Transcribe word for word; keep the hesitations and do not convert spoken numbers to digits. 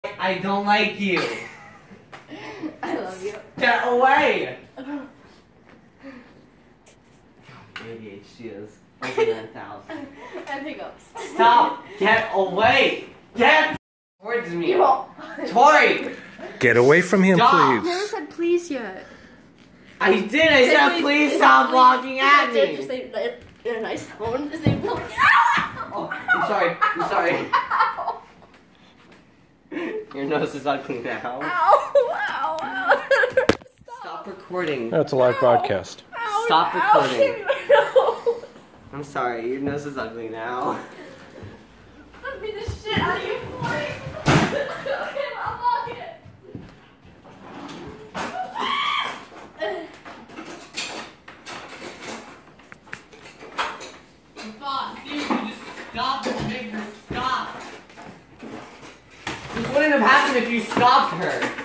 I don't like you. I love you. Get away! A D H D is over nine thousand. And hiccups. Stop! Get away! Get towards me! Tori! Get away from him, Stop. I please. never said please yet. I did! I said please, please stop please. walking at I did me! just say that in a nice tone. Just say please. Oh, I'm sorry. I'm sorry. Your nose is ugly now. Ow! Ow! Ow! Stop. Stop recording. That's a live broadcast. Ow, Stop ow, recording. ow. I'm sorry. Your nose is ugly now. Let me the shit out of you, boy. Okay, I'll lock it. Boss, dude, you just stop and make her stop. This wouldn't have happened if you stopped her.